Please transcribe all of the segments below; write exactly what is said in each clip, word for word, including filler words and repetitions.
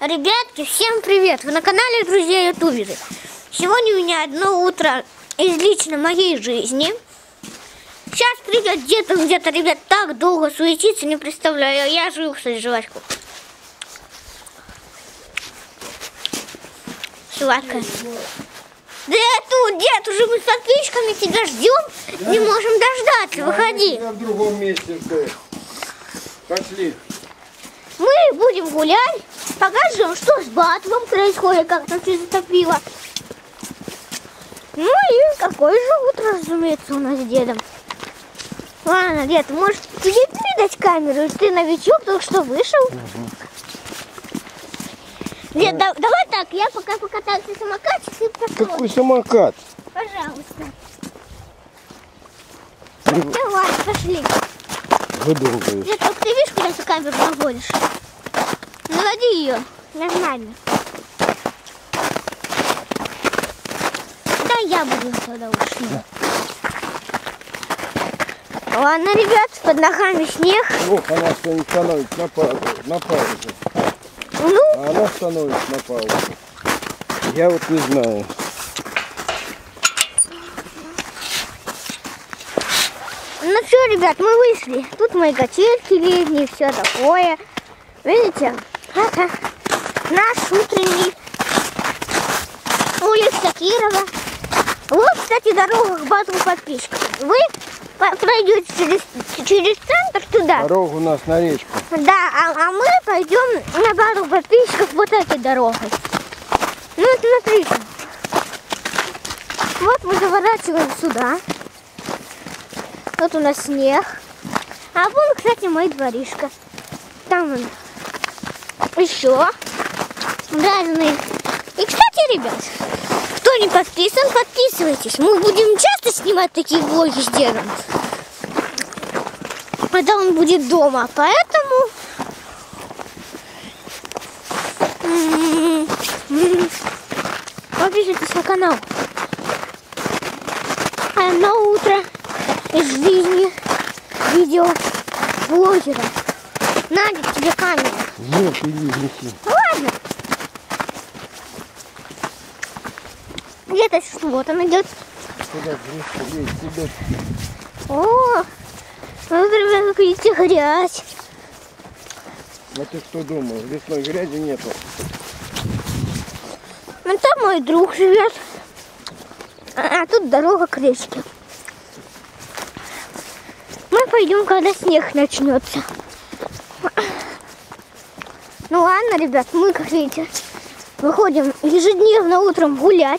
Ребятки, всем привет! Вы на канале Друзья Ютуберы. Сегодня у меня одно утро из лично моей жизни. Сейчас придет где-то, где-то, ребят, так долго суетиться, не представляю. Я жую, кстати, жвачку. Сладкая. Да я тут, дед, уже мы с подписчиками тебя ждем, да? Не можем дождаться, да, выходи. В другом месте стоит. Пошли. Мы будем гулять, покажем, что с батлом происходит, как там все затопило. Ну и какое же утро, разумеется, у нас с дедом. Ладно, дед, может тебе передать камеру? Ты новичок, только что вышел. Угу. Дед, да, давай так, я пока покатаюсь на самокате, ты посмотришь. Какой самокат? Пожалуйста. Давай, пошли. Выдолбаешь. Дед, только ты видишь, куда ты камеру наводишь? Наводи ее нормально. Да я буду тогда уж. Ладно, ребят, под ногами снег. Ох, она становится на паузу. На паузу. Ну? А она становится на паузу. Я вот не знаю. Ну все, ребят, мы вышли. Тут мои качельки летние, все такое. Видите? Это наш утренний улица Кирова. Вот, кстати, дорога к батлу подписчиков. Вы пройдете через, через центр туда. Дорога у нас на речку. Да, а, а мы пойдем на батл подписчиков вот этой дорогой. Ну, вот смотрите. Вот мы заворачиваем сюда. Вот у нас снег. А вон, кстати, мой дворишко. Там он еще разные. И, кстати, ребят, кто не подписан, подписывайтесь. Мы будем часто снимать такие влоги с дедом, когда он будет дома. Поэтому подписывайтесь на канал. Одно утро из жизни видео блогера. Надя, тебе камеру. Нет, иди, неси. Ладно. Где-то вот он идет. Куда грязь, тебе? О, вот, ребята, как видите, грязь. А ты что думал? Весной грязи нету. Ну там мой друг живет. А, а тут дорога к речке. Мы пойдем, когда снег начнется. Ну ладно, ребят, мы, как видите, выходим ежедневно утром гулять.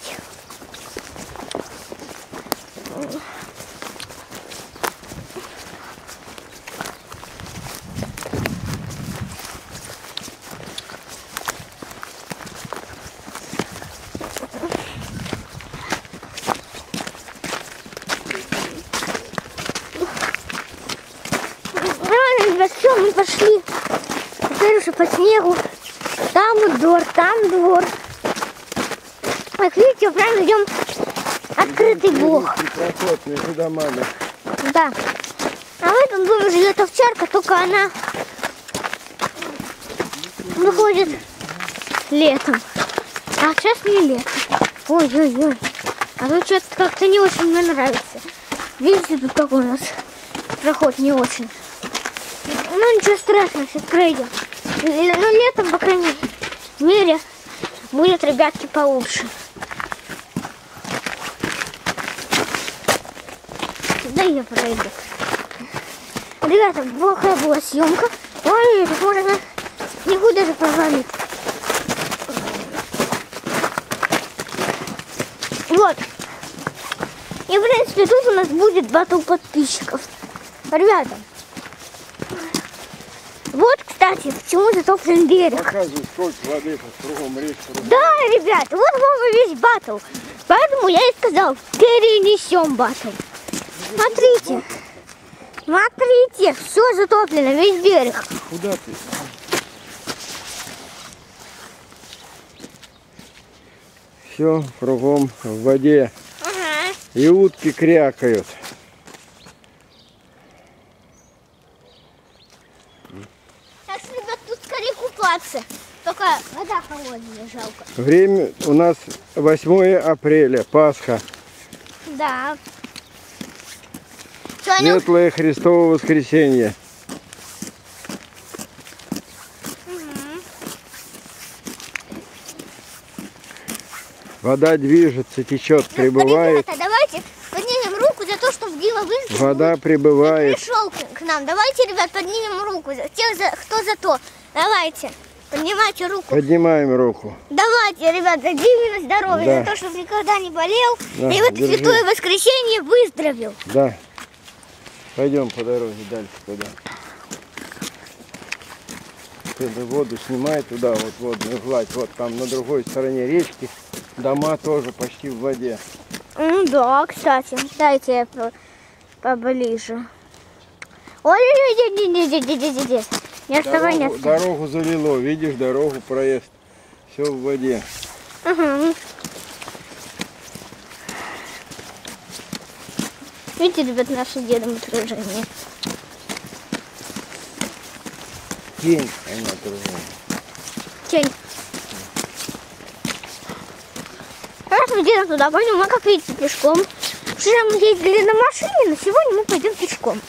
Все, мы пошли. Теперь уже по снегу. Там вот двор, там двор. Как видите, прям идем открытый бог. Проход между домами. Да. А в этом доме живет овчарка, только она выходит летом. А сейчас не лето. Ой-ой-ой. А тут что-то как-то не очень мне нравится. Видите, тут как у нас проход не очень. Ну ничего страшного, сейчас пройдем. Ну летом, по крайней мере, будет, ребятки, получше. Да я пройду. Ребята, плохая была съемка. Ой, тут можно никуда же позвонить. Вот. И, в принципе, тут у нас будет батл подписчиков. Ребята. Вот, кстати, почему затоплен берег. Показывай, сколько воды по кругом речки. Да, ребят, вот вам и весь батл. Поэтому я и сказал, перенесем батл. Смотрите. Смотрите, все затоплено, весь берег. Куда ты? Все кругом в воде. Ага. И утки крякают. Так что, ребят, тут скорее купаться. Только Вода холодная, жалко. Время у нас восьмое апреля, Пасха. Да. Сегодня... Светлое Христово воскресенье. Угу. Вода движется, течет, прибывает. Ребята, давайте поднимем руку за то, что Дима выздоровел. Вода прибывает. Пришел к нам. Давайте, ребят, поднимем руку. Те, за, кто за то. Давайте. Поднимайте руку. Поднимаем руку. Давайте, ребят, за Димина здоровье, Да. за то, чтобы никогда не болел. Да, и в это держи. святое воскресенье выздоровел. Да. Пойдем по дороге дальше туда. Эту воду снимай туда, вот водную гладь. Вот там на другой стороне речки дома тоже почти в воде. Ну да, кстати. Дайте я по- поближе. Ой-ой-ой, не отставай, не Дорогу, отставай. дорогу залило, видишь, дорогу проезд. Все в воде. Ага. Видите, ребят, наши дедом отражение. Тень, она другая. Тень. Раз мы дедом туда пойдем, мы, как видите, пешком. Вчера мы ездили на машине, но сегодня мы пойдем пешком.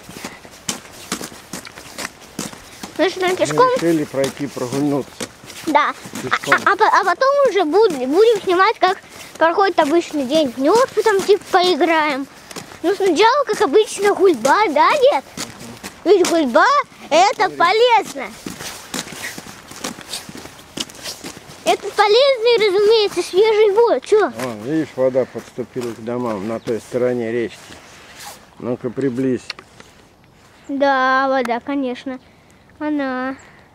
Значит, мы Мы пешком, решили пройти, прогульнуться. да. Пешком. А, а по- а потом уже будем, будем снимать, как проходит обычный день. В нёс там типа поиграем. Ну, сначала, как обычно, гульба, да, дед? Ведь гульба это полезно. Это полезно и, разумеется, свежий воздух. Чё? Вон, видишь, вода подступила к домам на той стороне речки. Ну-ка, приблизь. Да, вода, конечно. Она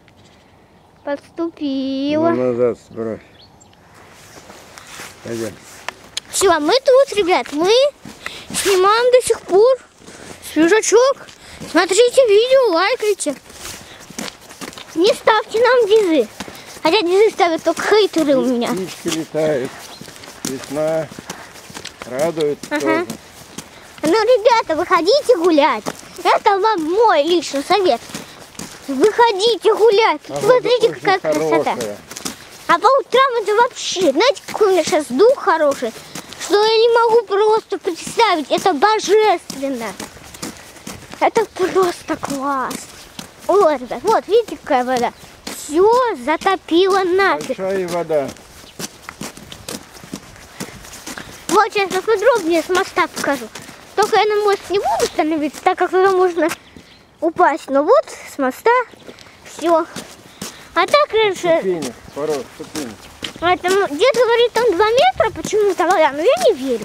подступила. Ну, назад сбрось. Пойдем. Все, мы тут, ребят, мы снимаем до сих пор свежачок. Смотрите видео, лайкайте. Не ставьте нам дизы. Хотя дизы ставят только хейтеры у меня. Птички летают. Весна радует Ага. тоже. Ну, ребята, выходите гулять. Это вам мой личный совет. Выходите гулять. Погода Смотрите, очень какая красота. хорошая. А по утрам это вообще, знаете, какой у меня сейчас дух хороший, что я не могу просто представить. Это божественно. Это просто класс. Ой, ребят, вот, видите, какая вода. Все затопило нафиг. Большая вода. Вот сейчас поподробнее с моста покажу. Только я на мост не буду становиться, так как туда можно упасть. Но вот с моста все. А так раньше, Ступени, порог, ступени. а там, дед говорит, там два метра почему-то вода, но я не верю.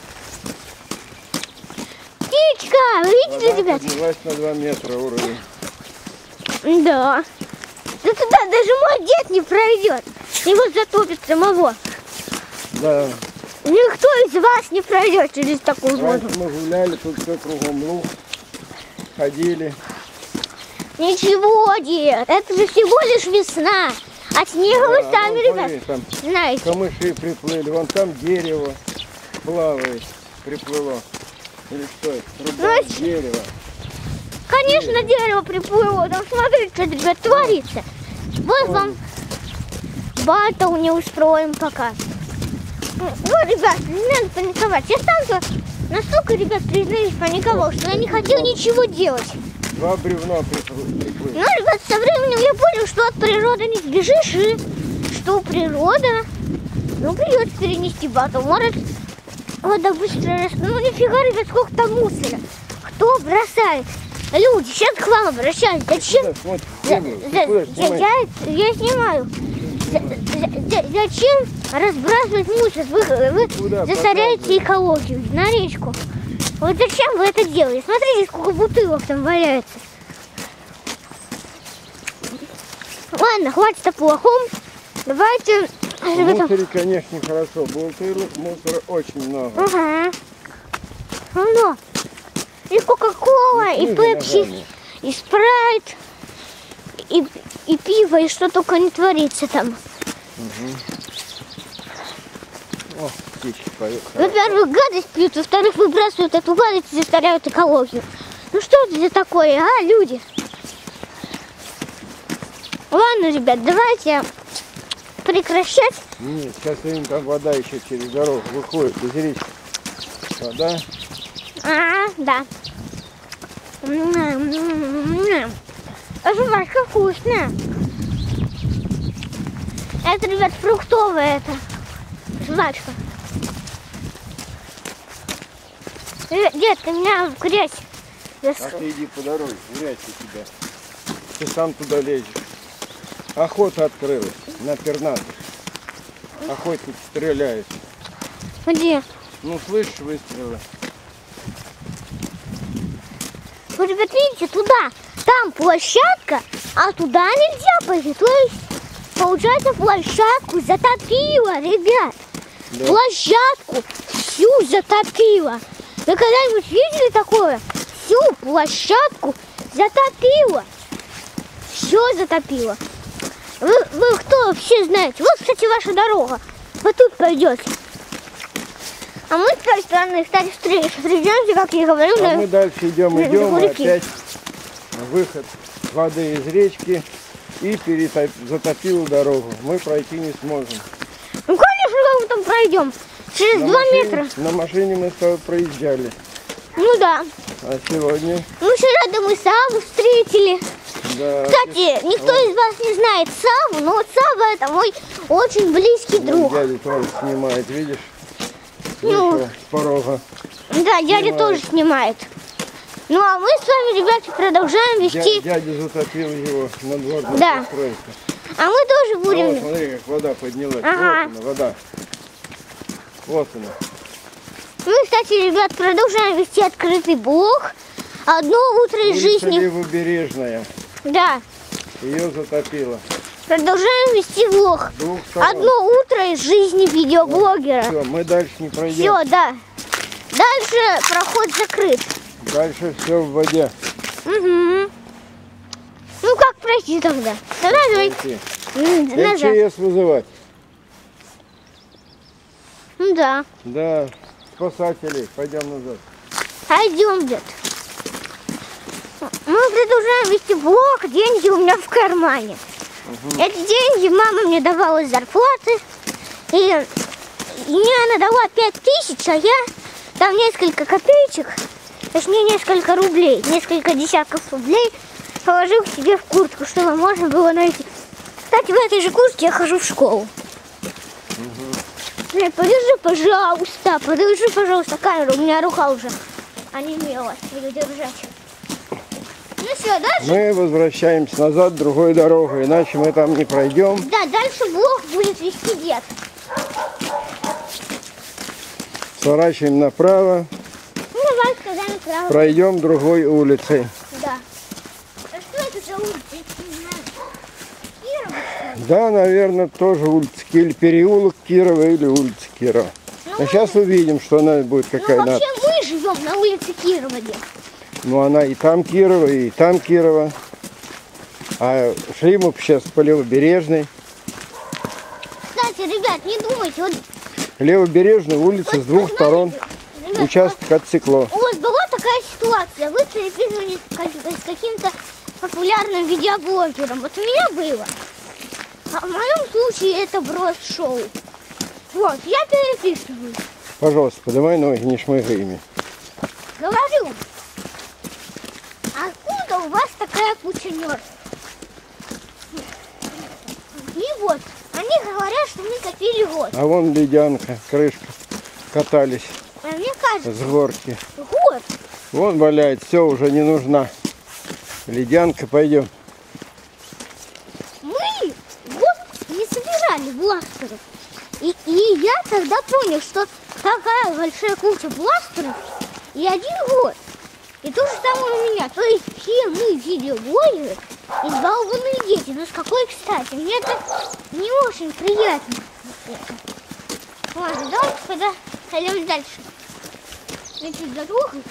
Птичка, вы видите, Вода ребят? поднялась на два метра уровень. Да. Да туда даже мой дед не пройдет. Его затопит самого. Да. Никто из вас не пройдет через такую воду. Раньше мы гуляли, тут все кругом луг. Ходили. Ничего, дед, это же всего лишь весна. А снега вы Да, сами, вон, ребят, смотри, там знаете. камыши приплыли. Вон там дерево плавает, приплыло. Или что это? Труба, Ну, дерево. Конечно, дерево приплыло. Там смотрите, что, ребят, творится. Вот вам батл не устроим пока. Ну, ребят, не надо паниковать. Я сам-то настолько, ребят, признаюсь, паниковал, что я не хотел ничего делать. Два бревна приплыли. Ну, ребят, со временем я понял, что от природы не сбежишь, и что природа, ну, придется перенести батл. Может, вода быстро растет. Ну, нифига, ребят, сколько там мусора. Кто бросает? Люди, сейчас к вам обращаюсь. Зачем? Да, смотри, За- землю. за- Ты куда я, снимаешь? я, я снимаю. За- за- за- зачем разбрасывать мусор? Вы, вы Куда засоряете показываешь? экологию на речку. Вот зачем вы это делаете? Смотрите, сколько бутылок там валяется. Ладно, хватит о плохом. Давайте, ребята. Мусоре, конечно, нехорошо. Бутылок мусора очень много. Ага. Ну, и Кока-Кола, и Ниже Пепси, ногами. и Спрайт, и, и пиво, и что только не творится там. О, птички поют. Во-первых, гадость пьют, во-вторых, выбрасывают эту гадость и засоряют экологию. Ну что это за такое, а, люди? Ладно, ребят, давайте прекращать? Нет, сейчас им там вода еще через дорогу выходит из речки. Вода. А, да. Жвачка вкусная. Это, ребят, фруктовая это жвачка. Дед, ты меня в грязь. А ты иди по дороге, грязь у тебя. Ты сам туда лезешь. Охота открылась на пернатых. Охотник стреляет. Где? Ну, слышишь выстрелы? Вот, ребят, видите, туда, там площадка, а туда нельзя пойти. То есть, получается, площадку затопило, ребят. Да. Площадку всю затопило. Вы когда-нибудь видели такое? Всю площадку затопило. Все затопило. Вы, вы кто все знаете? Вот, кстати, ваша дорога. Вы тут пойдете. А мы с той стороны, кстати, встречаемся, как я говорю. А на... мы дальше идем, на идем, и реки. опять выход воды из речки и перетоп... затопил дорогу. Мы пройти не сможем. Ну, конечно, как мы там пройдем. Через На два машине, метра. На машине мы с тобой проезжали. Ну да. А сегодня? Ну, вчера-то мы Саву встретили. Да. Кстати, никто из вас не знает Саву, но вот Сава это мой очень близкий Вон друг. дядя тоже снимает, видишь? Ну. Вышел с порога. Да, дядя Снимает. тоже снимает. Ну, а мы с вами, ребята, продолжаем вести. Дядя, дядя затопил его на надворной Да. постройке. А мы тоже А будем. вот смотри, как вода поднялась. Ага. Вот она, вода. Вот она. Мы, кстати, ребят, продолжаем вести открытый блог. Одно утро из Улица жизни. Левобережная. Да. Ее затопило. Продолжаем вести влог. С двух сторон. Одно утро из жизни видеоблогера. Все, мы дальше не пройдем. Все, да. Дальше проход закрыт. Дальше все в воде. Угу. Ну как пройти тогда? Давай, давай. Пойти. М, Назад. МЧС вызывать. Ну да. Да, спасателей. Пойдем назад. Пойдем, дед. Мы продолжаем вести блог. Деньги у меня в кармане. Угу. Эти деньги мама мне давала из зарплаты. И, и мне она дала пять тысяч, а я там несколько копеечек, точнее несколько рублей, несколько десятков рублей положил себе в куртку, чтобы можно было найти. Кстати, в этой же куртке я хожу в школу. Угу. Подержи, пожалуйста, подержи, пожалуйста, камеру. У меня рука уже онемела ее держать. Ну все, дальше. Мы возвращаемся назад другой дорогой, иначе мы там не пройдем. Да, дальше блог будет вести дед. Сворачиваем направо, Ну давай сказать направо. пройдем другой улицей. Да. А что это за улица? Я не знаю. Кирова, что ли? Да, наверное, тоже улица или переулок Кирова, или улица Кирова. Ну, А сейчас увидим, что она будет какая ну надо. вообще мы живем на улице Кирова, дед. Ну, она и там Кирова, и там Кирова. А шли мы сейчас по Левобережной. Кстати, ребят, не думайте, вот, Левобережная улица вот с двух знаете, сторон. ребят, Участок отсекло. у вас была такая ситуация, вы переписывались с каким-то популярным видеоблогером. Вот у меня было. А в моем случае это брос-шоу. Вот, я переписываюсь. Пожалуйста, подавай ноги, не шмыгай ими. Говорю, откуда у вас такая куча мертвых? И вот, они говорят, что мы копили год. А вон ледянка, крышка. Катались А мне кажется, с горки. год. Вон валяет, все, уже не нужна. Ледянка, пойдем. Мы год не собирали бластеров. И, и я тогда понял, что такая большая куча бластеров и один год. И то же самое у меня. То есть все мы видеоблогеры избалованные дети. Но с какой кстати? Мне это не очень приятно. Ладно, давайте тогда пойдем дальше. Эти дороги.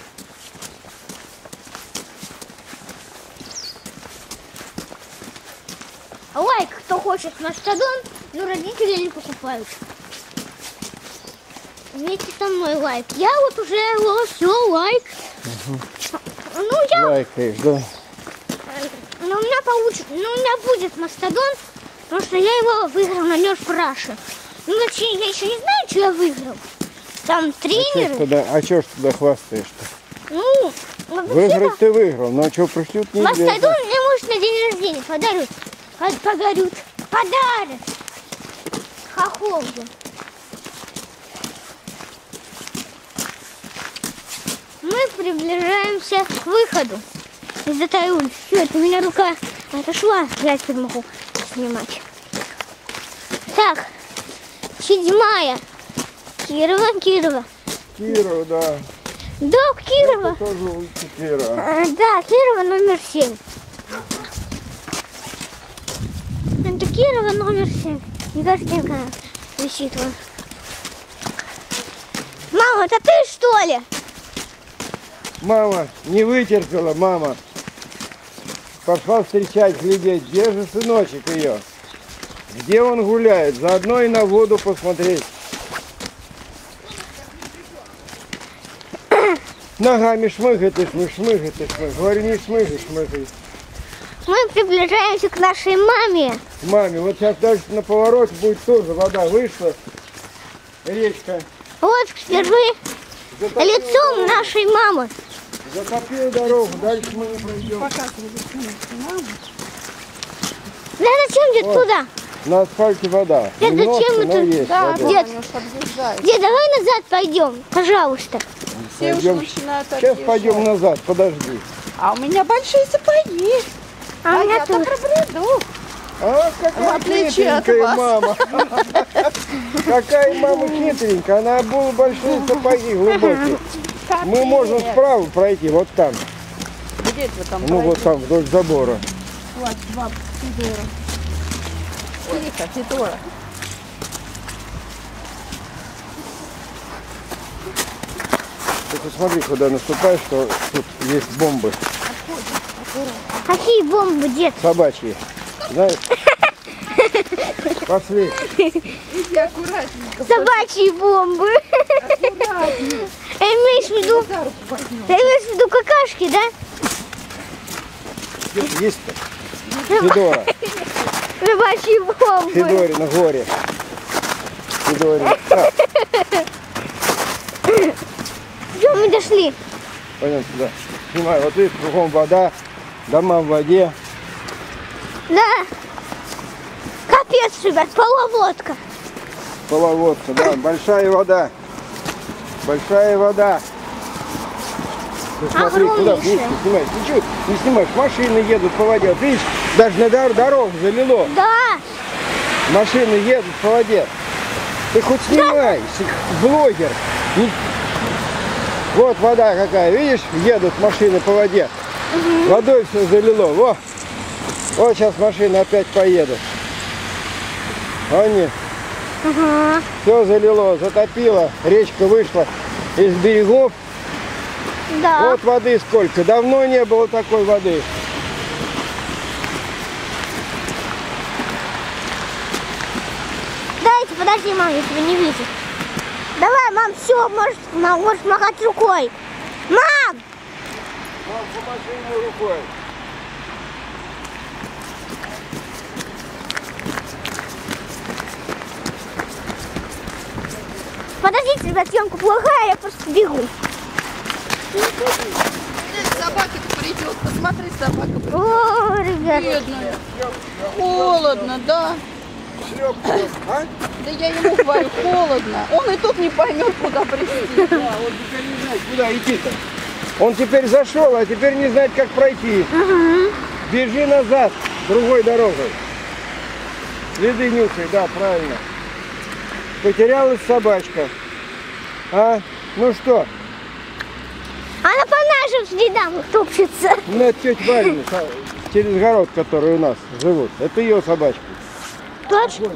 Лайк, кто хочет мастодон, но родители не покупают. Вместе со мной лайк. Я вот уже все лайк. Угу. Ну я. Лайкаешь, да? Но у меня получится, но у меня будет мастодон, Потому что я его выиграл на Нёрф Раша. Ну, вообще, я еще не знаю, что я выиграл. Там тренеры. А что ж туда, а чё ж туда хвастаешь-то? Ну, Выиграть ты выиграл, но что пришлют не вас известно. найду, мне, может, на день рождения подарят. Под- Подарят. Подарят. Хохол. Мы приближаемся к выходу из этой улицы. Все, это у меня рука отошла. Я теперь могу снимать. Так, седьмая. Кирова, Кирова. Кирова, да. Да, Кирова. Это тоже улица Кирова. А, да, Кирова номер семь. Это Кирова номер семь. Не картинка висит вон. Мама, это ты что ли? Мама не вытерпела, мама. Пошла встречать, глядеть, где же сыночек ее? Где он гуляет? Заодно и на воду посмотреть. Ногами шмыгай ты, шмыгай, шмыгай ты, шмыгай. Говорю, не шмыгай, шмыгай. Мы приближаемся к нашей маме. Маме, вот сейчас дальше на повороте будет тоже вода вышла. Речка. Вот впервые Затопила лицом дорогу. нашей мамы. Затопила дорогу, дальше мы не пройдем. Да зачем дед Вот. туда? На асфальте вода. Дед, Немножко, зачем но это? есть Да, вода. Дед. Дед. объезжает. Дед, давай назад пойдем, пожалуйста. Все уже Пойдем. начинают Сейчас отъезжать. пойдем назад, подожди. А у меня большие сапоги. А, А у меня я-то тоже. пробреду. А, В какая отличие от хитренькая вас. мама. Какая мама хитренькая. Она обула большие сапоги глубокие. Мы можем справа пройти, вот там. Где это вы там Ну вот пройдете? там, вдоль забора. Хватит, баб, Федора. Тихо, Федора. Ты посмотри, куда наступаешь, что тут есть бомбы Какие бомбы, дед? собачьи. Знаешь? Пошли. Иди аккуратненько. Собачьи бомбы. Аккуратненько. Ты имеешь в виду, За руку возьмем. ты имеешь в виду какашки, да? Где-то есть-то? Федора. Собачьи бомбы. Федоре на горе. Федоре. А, Все, мы дошли. пойдем сюда. Снимай, вот видишь, кругом вода, дома в воде. Да. Капец, ребят, половодка. Половодка, да, большая вода. Большая вода. Ты смотри, куда Огромнейшая. вниз не снимаешь. Ты что, не снимаешь? Машины едут по воде. Вот видишь, даже на дор- дорогу залило. Да. Машины едут по воде. Ты хоть снимай, с- блогер. Не- Вот вода какая, видишь, едут машины по воде. Водой все залило. Во. Вот сейчас машины опять поедут. Они. Ага. Все залило, затопило, речка вышла из берегов. Да. Вот воды сколько, давно не было такой воды. Дайте, подожди, мам, я тебя не вижу. Давай, мам, все, можешь, мам, можешь махать рукой. Мам! Мам, помаши ему рукой. Подождите, ребят, съемка плохая, я просто бегу. Собака-то придет. Посмотри, собака придет. О, ребят. Бедная. Холодно, да. Шлеп, а? Да я ему говорю, холодно. Он и тут не поймет, куда прийти. Да, он теперь не знает, куда идти-то. Он теперь зашел, а теперь не знает, как пройти. Угу. Бежи назад, другой дорогой. Следы нюхай, да, правильно. Потерялась собачка. А? Ну что? Она по нашим следам топчется. Ну, это тетя Валя, через город, который у нас живут. Это ее собачка. Точно?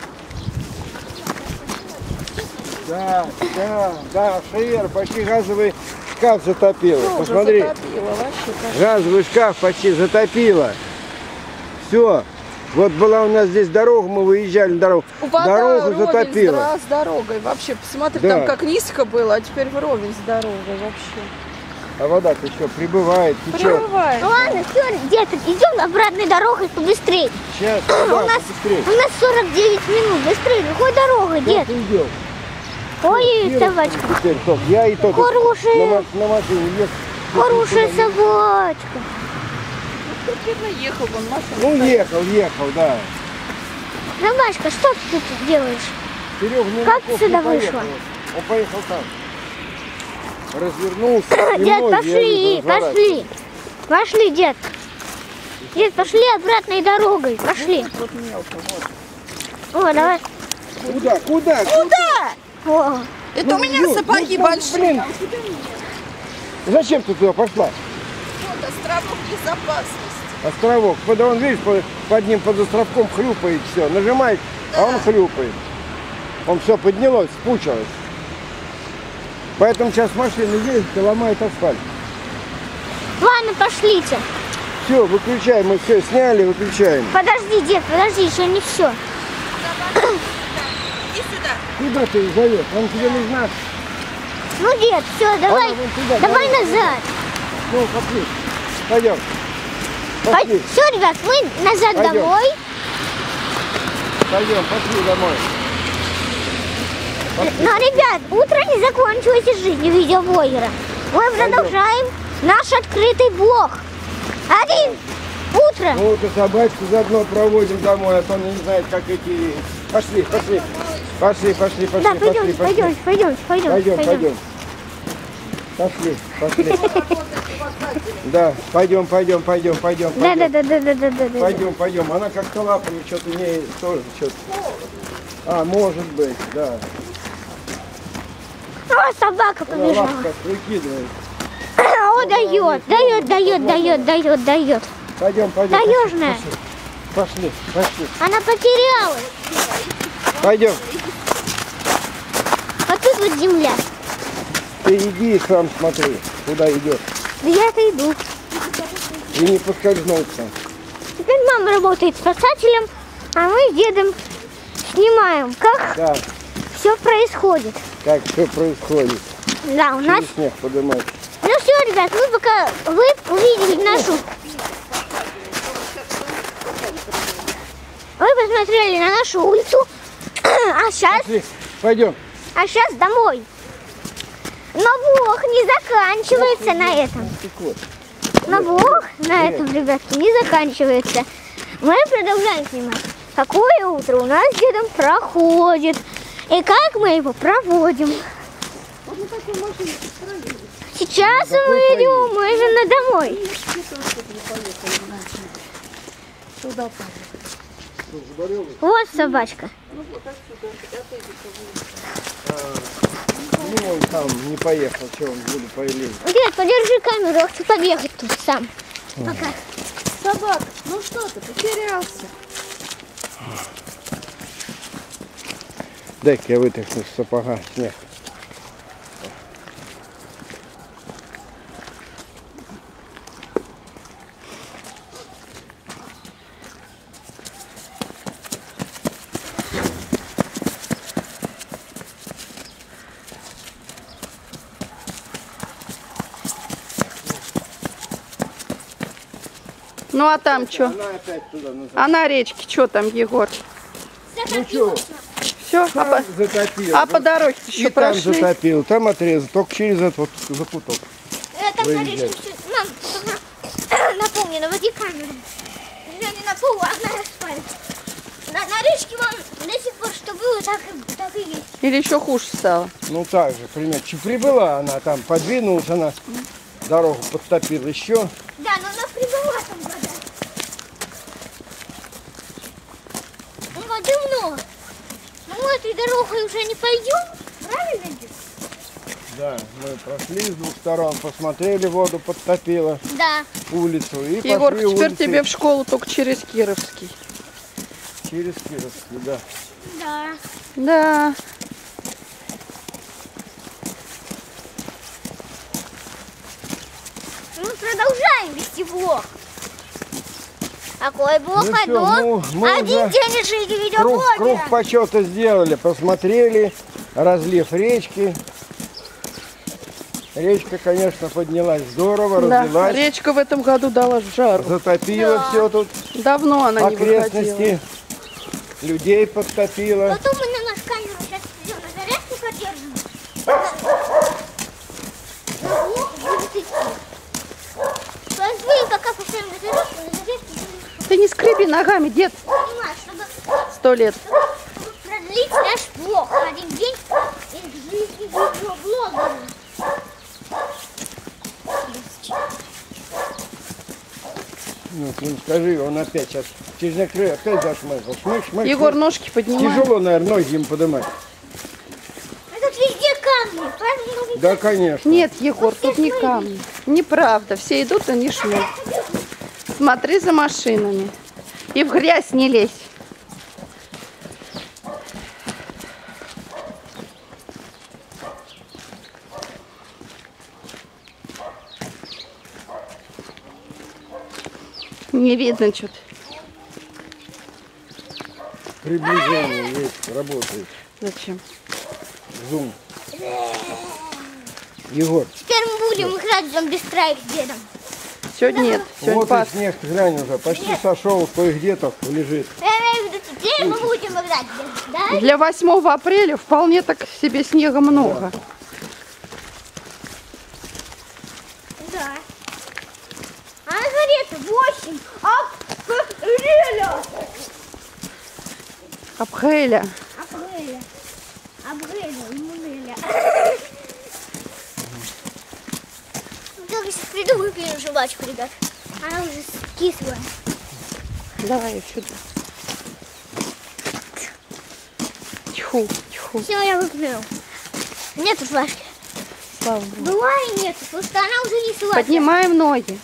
Да, да, да, шер, почти газовый шкаф затопило. Тоже Посмотри, затопило вообще, как- газовый шкаф почти затопило. Все. Вот была у нас здесь дорога, мы выезжали на дорогу. Вода Дорогу вровень затопило. с, с дорогой. Вообще, посмотри, Да. там как низко было, а теперь вровень с дорогой вообще. А вода-то еще прибывает, течет. Прибывает. Ладно, все, дед, идем обратной дорогой побыстрее. Сейчас, У да, нас, побыстрее. у нас сорок девять минут. Быстрее, какой дорогой, дед? Сейчас идем. Ой, Кира, собачка. теперь, стоп, я и тот Хорошая. на, ма- на машине еду. Хорошая собачка. Тут видно, ехал вон машина. Ну, ехал, ехал, да. Собачка, что ты тут делаешь? Серега не Как на сюда не вышла? поехал. Он поехал там. Развернулся. и Дед, ноги, я пошли, вижу, пошли. Пошли, дед. Дед, пошли обратной дорогой. Пошли. Вот мелко, вот. О, давай. Куда, куда? Куда? О, Это у меня ну, сапоги ну, большие. блин. Зачем ты туда пошла? Вот островок безопасности. Островок. Под, он, видишь, под, под ним под островком хлюпает все. Нажимает, а он хлюпает. Он все поднялось, спучилось. Поэтому сейчас машина ездит и ломает асфальт. ладно, пошлите. Все, выключаем, мы все сняли, выключаем. Подожди, дед, подожди, еще не все. Иди сюда. Куда ты их зовешь? Он тебе нужна? Ну, дед, все, давай, Ладно, вон туда, давай давай. назад. Ну, пошли. Пойдем. Пошли. Все, ребят, мы назад Пойдем. домой. Пойдем, пошли домой. Но, ребят, утро не закончилось из жизни видеоблогера. Мы продолжаем наш открытый блог. Один. Утро. Ну, вот и собачку заодно проводим домой, а то он не знает, как эти... Пошли, пошли. Пошли, пошли, пошли, Да, пошли, пойдемте, пошли. пойдемте, пойдемте, пойдемте. Пойдем, пойдем. Пошли, пошли. Да, пойдем, пойдем, пойдем, пойдем. Да, да, пойдем. да, да, да, да, да, да. Пойдем, пойдем. Она как-то лапами что-то не тоже что-то. А, может быть, да. О, собака Она побежала. лапку как выкидывает. О, дает, дает, дает, дает, дает, дает. Пойдем, пойдем. Таежная. Пошли, пошли. Она потерялась. Пойдем. Вот тут вот земля. Ты иди и сам смотри, куда идешь. Да я-то иду. И не поскользнуться. Теперь мама работает спасателем, а мы с дедом снимаем, как Да, все происходит. как все происходит. Да, у нас... Через снег поднимать. Ну все, ребят, мы пока вы увидели нашу... Вы посмотрели на нашу улицу, а сейчас, Пошли, пойдем. а сейчас домой. Но Бог не заканчивается на этом. Но Бог на этом, ребятки, не заканчивается. Мы продолжаем снимать, какое утро у нас с дедом проходит. И как мы его проводим. Сейчас мы идем, мы же на домой. Туда Вот собачка. Ну, он там не поехал, что он буду поелезть. Дед, подержи камеру, я хочу побегать тут сам. Пока. собак, ну что ты, потерялся? Дай-ка я вытряхну с сапога снег. Ну а там что? Она опять туда назад. А на речке что там, Егор? Ну что, Все, а, по, затопил. а по дороге И еще там прошли? затопил, там отрезал, только через этот вот закуток. Это Выезжай. Маришка, всё- мам, только напомни, наводи камеру. Я не на полу, а на асфальт. На, на речке вон до сих пор что было, так и, так и есть. Или еще хуже стало? Ну так же, примерно. Че прибыла она там, подвинулась она, дорогу подтопила еще. Да, но она прибыла там вода. Ну, воды много. Ну, этой дорогой уже не пойдем, правильно, дед? Да, мы прошли с двух сторон, посмотрели, воду подтопила, Да. улицу. И Егор, пошли теперь улицей тебе в школу только через Кировский. через Кировский, да. Да. Да. Мы продолжаем вести влог. Какой блог, Ну всё, одно? ну, мы Один уже день из жизни Круг, видеоблогера. круг почета сделали, посмотрели, разлив речки. Речка, конечно, поднялась здорово, Да, разлилась. речка в этом году дала жару. Затопила Да. все тут. Давно она не выходила. Окрестности. Людей подтопило. Потом мы на нашу камеру сейчас ее на зарядку подержим. Влог будет идти. Возьми, пока поставим на зарядку, на зарядку будем Ты не скреби ногами, дед. понимать, чтобы, Сто лет. чтобы продлить наш влог. Один день из жизни видеоблогера. Ну, ты скажи, он опять сейчас через некоторые опять зашмыхал. Шмык, шмык, Егор, шмык. ножки поднимай. Тяжело, наверное, ноги им поднимать. А тут везде камни, поэтому Да, конечно. Нет, Егор, тут не камни. Неправда. Все идут, они шмык. Смотри за машинами. И в грязь не лезь. Не видно что-то. Приближение есть, работает. Зачем? Зум. Егор, теперь мы будем играть в зомби-страйк с дедом. Сегодня нет. Сегодня вот и пас. снег, глянь уже, почти сошел, кое-где то лежит. Я имею в виду, теперь мы будем играть в дедом, да? Для восьмого апреля вполне так себе снега много. Да. А на горе-то восемь апреля. Апреля. Апреля. Апреля, Мунеля. Только сейчас приду, выпью жвачку, ребят. Она уже кислая. Давай я сюда. Тьфу, тьфу. Все, я выпью. Нету жвачки. Слава Богу. Была и нет, потому что она уже не сладкая. Поднимаем ноги.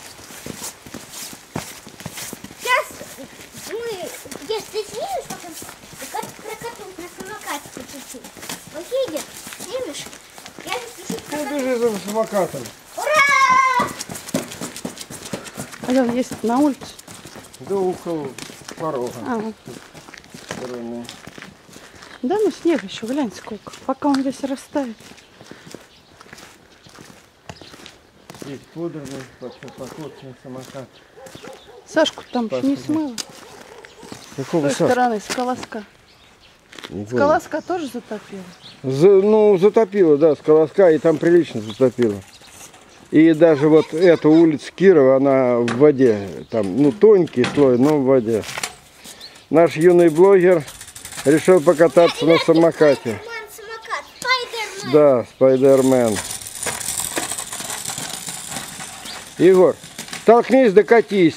Сейчас мы, если ты снимешь, потом как прокатывать на самокате по чуть-чуть. Окей, дед? Снимешь? Я запишу Ну, прокатывать. бежи за самокатом. Ура! А он есть на улице. Да около порога. А, Стороны. да, ну снег еще, глянь сколько. Пока он весь растает. Здесь подранный, походный самокат. Сашку там еще не Спасибо. смыло. С Какого той стороны, с колоска. Не С понял. колоска тоже затопило. За- ну, затопило, да, с колоска, и там прилично затопило. И даже вот эта улица Кирова, она в воде. Там, ну, тонкий слой, но в воде. Наш юный блогер решил покататься на самокате. Спайдермен, самокат, Спайдермен. Да, Спайдермен. Егор, толкнись, докатись.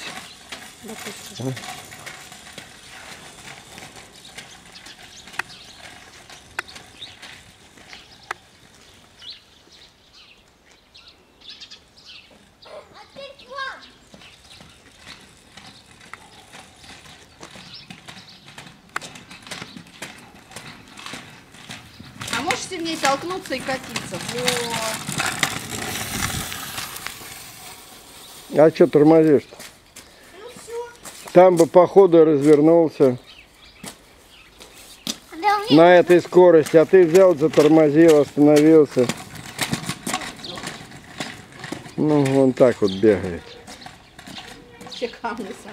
А теперь к вам. А можете в ней толкнуться и катиться? А что тормозишь-то? Ну все. Там бы походу развернулся Да, у меня на этой скорости, а ты взял, затормозил, остановился. Ну, вон так вот бегает. Все камни собрали.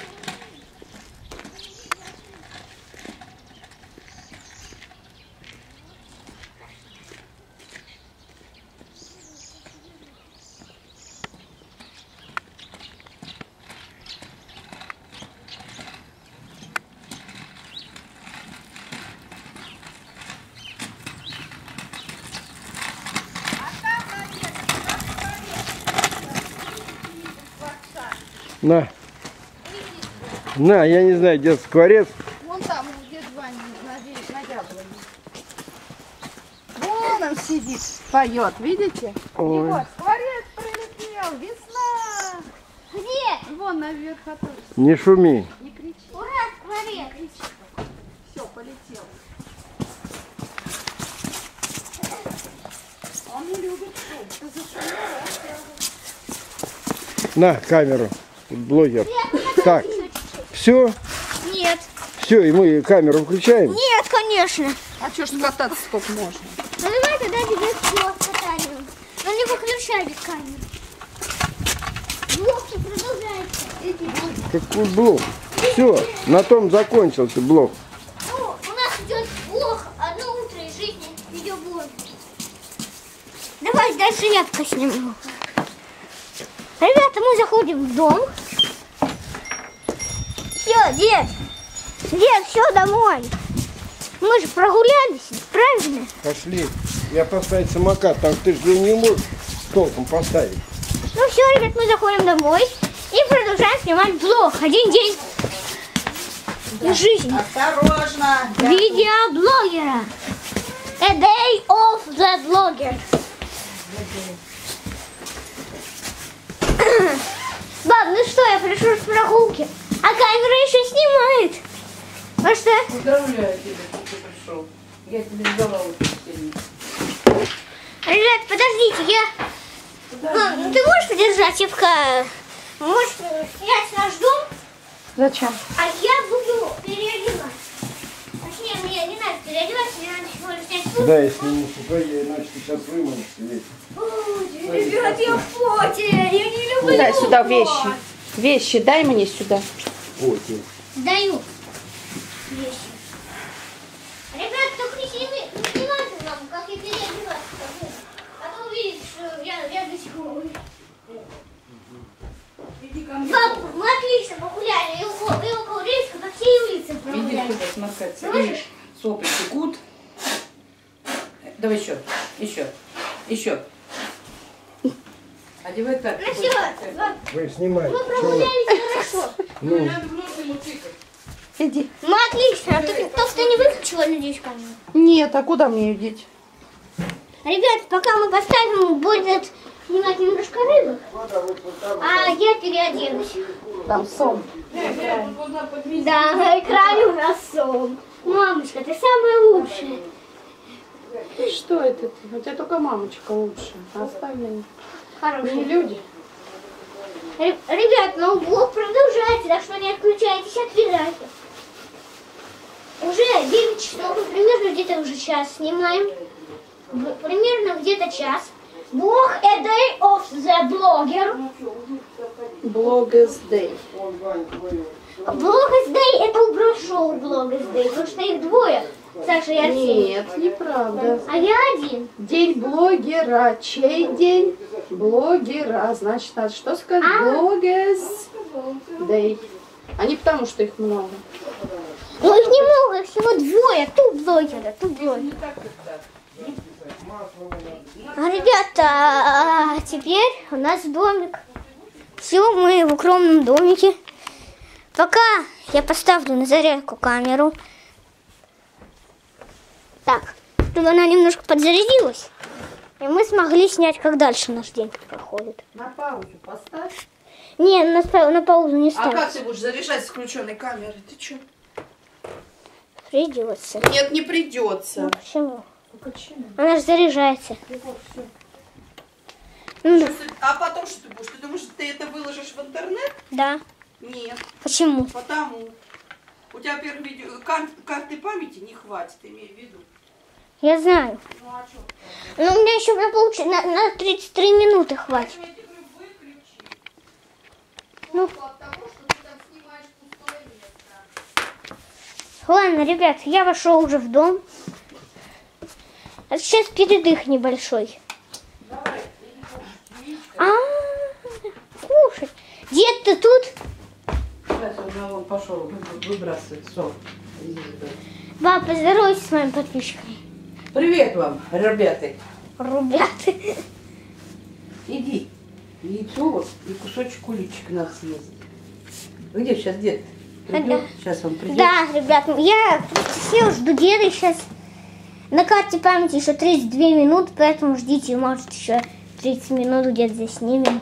На. На, я не знаю, где скворец. Вон там, где Ваня, на яблоне. Вон он сидит, поет, видите? Ой. Егор, скворец прилетел, весна. где? Вон наверх оттуда. Не шуми. Не кричи. Ура, скворец. Все, полетел. Он не любит шум. Ты зашумела? На камеру, блогер. Так, все, Нет. все, и мы камеру включаем. Нет, конечно. А что ж кататься сколько можно? Ну давай тогда тебе все катаем. Но не выключайте камеру. Блок продолжается. Какой блок? Все, на том закончился блок. Ну, у нас идет блог «Одно утро из жизни» видеоблог. Давай дальше я пока сниму. Ребята, мы заходим в дом. Все, дед. Дед, все, домой. Мы же прогулялись, правильно? Пошли. Я поставить самокат, там ты же не можешь толком поставить. Ну все, ребят, мы заходим домой и продолжаем снимать блог. Один день из жизни. Осторожно. Видеоблогера. A day of the blogger. Баб, ну что, я пришел с прогулки, а камера еще снимает. А что? Поздравляю тебя, что ты пришел. Я тебе ждала очень сильно. Ребят, подождите, я... Ну, ты можешь подержать, я пока... Можешь снять наш дом, Зачем? а я буду переодеваться. Точнее, мне не надо переодеваться, мне надо всего лишь снять сумку. Да, если не сухая, иначе ты сейчас выманишься весь. Ой, ребят, я в поте, я не люблю Дай сюда пот. вещи. Вещи дай мне сюда. Вот. Даю вещи. Ребят, только не снимайте, не снимайте нам, как я переодеваться. А то увидите, что я, я до сих пор... Папа, мы отлично погуляли, и около, и около Рейска по всей улице Иди прогуляли. сюда, сморкаться. Слышишь? И сопли текут. Давай еще, еще, еще. Одевай так. Ну все, пап, Вы снимаете. мы прогулялись хорошо. Ну, Надо в нос ему тыкать. Иди. Мы отлично, а ты, только ты не выключила, надеюсь, камеру. Нет, а куда мне ее деть? Ребят, пока мы поставим, будет снимать немножко рыбы, а я переоденусь. Там сон. Да, на экране у нас сон. Мамочка, ты самая лучшая. Что это ты? У тебя только мамочка лучше. А остальные не Хорошая. люди. Ре- Ребят, ну блог продолжается, так что не отключайтесь от видео. Уже девять часов, мы примерно где-то уже час снимаем. В- Примерно где-то час. Блог A Day of the Blogger. Блог из Day. Блог из Day это уброшел блог из Day, потому что их двое. Саша и Арсений. Нет, неправда. А я один. День блогера. Чей день? Блогера. Значит, надо что сказать? А? Блогез Day. А не потому, что их много. Ну их немного, их всего двое. Тут блогера, тут блогер. А, ребята, а теперь у нас домик. Все, мы в укромном домике. Пока я поставлю на зарядку камеру. Так, чтобы она немножко подзарядилась. И мы смогли снять, как дальше наш день проходит. На паузу поставь. Не, на, спа- на паузу не А ставь. как ты будешь заряжать с включенной камерой? Ты что? Придется. Нет, не придется. Ну, почему? Почему? Она же заряжается. Ну, да. А потом что ты будешь? Ты думаешь, ты это выложишь в интернет? Да. Нет. Почему? Потому. У тебя, во-первых, видео, кар- карты памяти не хватит, имею в виду. Я знаю. Ну а что? Но у меня еще на, получ... на, на тридцать три минуты хватит. Я тебе говорю, выключи. Ну. От того, что ты там снимаешь пустое место. Ладно, ребят, я вошел уже в дом. А сейчас передых небольшой. Давай, А, слушай, дед, ты тут? сейчас он вон пошел выбрасывать сок. Баб, поздоровайся с моими подписчиками. Привет вам, ребята. Ребята. Иди. Яйцо вот и кусочек куличик надо съесть. Где сейчас дед? Придет? Да. Сейчас он придет. Да, ребят, я сел, жду деда сейчас. На карте памяти еще тридцать две минуты, поэтому ждите, может еще тридцать минут где-то здесь снимем.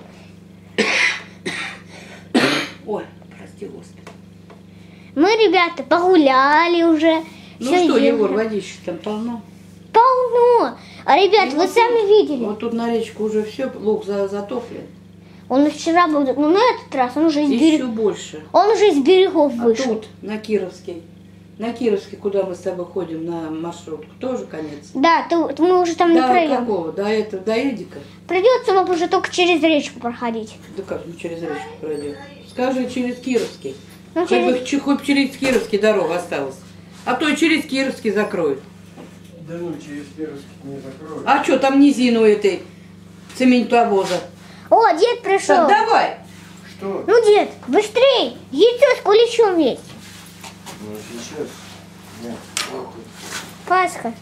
Ой, прости, Господи. Мы, ребята, погуляли уже. Ну всё что, сделали. Егор, водички там полно. Полно. А, ребят, вы сами видели. Вот тут на речку уже все, луг за- затоплен. Он и вчера был, но на этот раз он уже из, Еще берег... больше. он уже из берегов А вышел. тут, на Кировский, На Кировске, куда мы с тобой ходим, на маршрутку, тоже конец? Да, ты, мы уже там не До пройдем. какого? До этого, до Эдика? Придется вам уже только через речку проходить. Да как мы через речку пройдем? Скажи, через Кировский. Ну, Хоть, через- бы, ч- хоть через Кировский дорога осталась. А то и через Кировский закроют. Да ну, через Кировский не закроют. А что там низину этой цементовоза? О, дед пришел. Так, давай. Что? Ну, дед, быстрей. Яйцо с куличом есть. Ну, сейчас. Нет, вот тут. Пасха.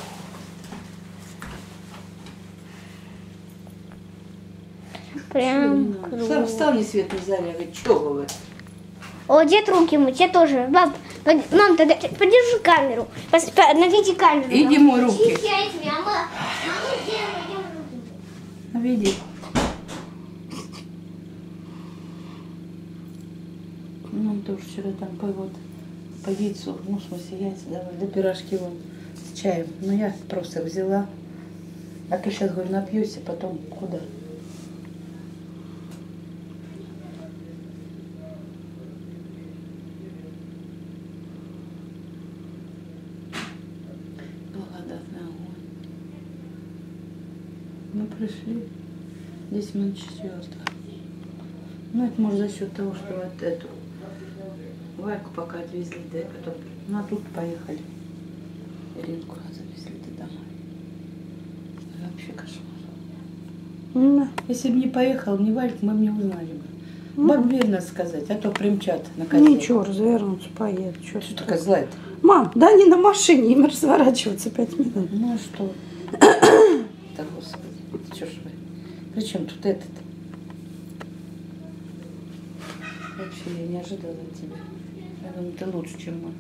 Прям Сам круто. встал ни свет ни заря. Говорит, что вы? О, дед руки мыть, я тоже. Баб, под- мам, тогда подержи камеру. Пос- по- Наведи камеру. Иди мой руки. Сейчас, мама. Мама, где я руки? Наведи. Нам тоже вчера там по, вот, по яйцу, ну, в смысле, яйца давай, да пирожки вон с чаем. Ну, я просто взяла. А ты сейчас, говорю, напьюсь, а потом куда? Благодатный огонь. Мы пришли. десять минут четвертого. Ну, это может за счет того, что вот эту Вальку пока отвезли, да, и потом, ну, а тут поехали. Иринку завезли до домой. Вообще кошмар. Если бы не поехал, не Валька, мы бы не узнали бы. Бабе надо сказать, а то примчат на козе. Ничего, развернуться, поедет. Что Что такая злая-то? Мам, да они на машине, им разворачиваться пять минут. Ну, а что? Да, господи, что ж вы? Причем тут этот? Вообще, я не ожидала от тебя. Я думаю, ты лучше, чем мы.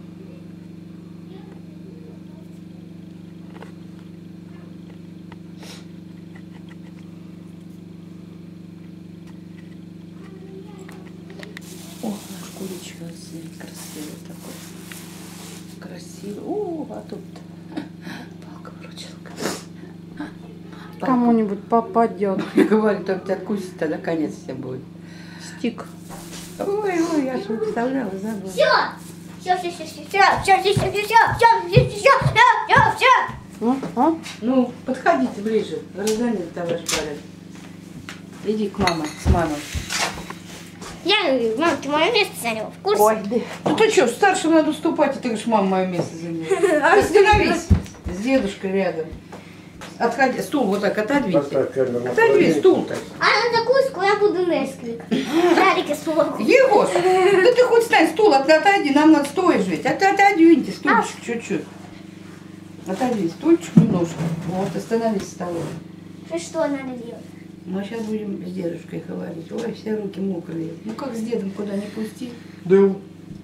О, наш куличка здесь красивый такой. Красивый. О, а тут палка-выручалка. Кому-нибудь попадет. Я говорю, только тебя откусит, тогда конец всем будет. Стик. Ой, ой, я же представляла, забыла. Все. Все, все, все, все, все, все, все, все, все, все, все, все, все, все. А? А? Ну, подходите ближе. Гражданин, товарищ Барин. Иди к маме, с мамой. Я говорю, мам, ты мое место заняла, в курсе? Ой, да. Ну ты что, старшим надо уступать, и ты говоришь, мама, мое место заняла. Остановись. С дедушкой рядом. Отходи, стул вот так отодвиньте. Поставь камеру на Отодвинь холодильник. стул-то. А на закуску я буду Несквик. Шарики с молоком. Егор, да ты хоть стань, стул от- отойди, нам надо стоя жить. От- Отодвиньте стульчик чуть-чуть. Отодвинь стульчик немножко. Вот, остановись с столом. И что надо делать? Ну, а сейчас будем с дедушкой говорить. Ой, все руки мокрые. Ну, как с дедом куда не пусти. Дым.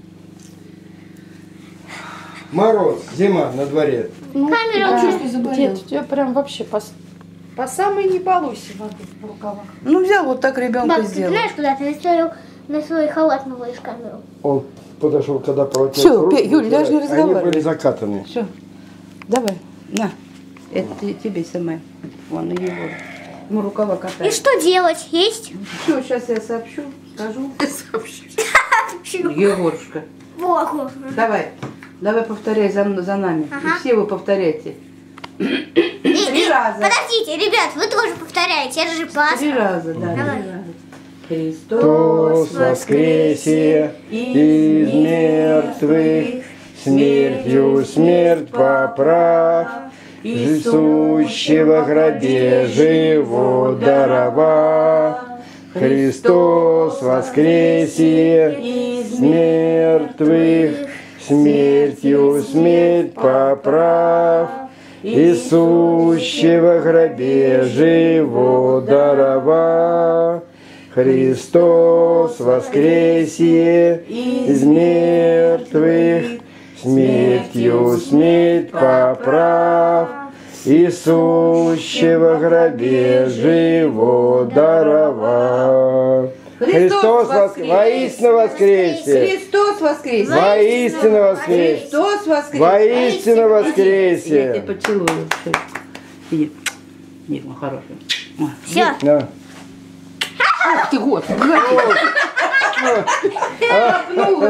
Мороз, зима на дворе. Ну, Камера да. чуть не заболел. Дед, у тебя прям вообще по, по самой не балуйся воды в рукавах. Ну, взял вот так ребенка Баб, ты сделал. знаешь, куда ты настроил на свой халат наводишь камеру? Он подошел, когда полотенце Всё, руки Юль, вытирать, даже не Они разговаривай. были закатаны. Все, давай, на. Это ты- тебе самой. Вон, и его. Ему рукава И катают. что делать? Есть? Все, сейчас я сообщу, скажу. Сообщу. Чего? Егорушка, Богу. давай. Давай повторяй за, м- за нами. Ага. И все вы повторяйте. И- Три и- раза. Подождите, ребят, вы тоже повторяете. Это же Три Пасха. раза, да, Давай. три раза. Христос Христос воскресе из мертвых, смертью смерть поправ, и сущего гробе живо дарова. Христос воскресе из мертвых, смертью смерть поправ, и сущего гробе живо дарова. Христос воскресе из мертвых, смертью смерть поправ, и сущего гробе живо дарова. Христос воскресе! Воистину воскресе! Христос воскресе! Воистину воскресе! Христос воскресе! Воистину Я тебя воскресе! поцелую. Всё. Иди. Иди, мой хороший. Все. Да. Ах ты, Господи! А,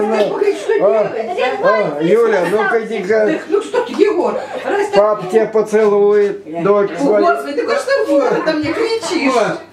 а, Юля, ну-ка иди-ка. Ну что ты, Егор? Раз так- Папа тебя поцелует. Дочь О, свою. Господи, ты хоть что Егор, ты мне кричишь?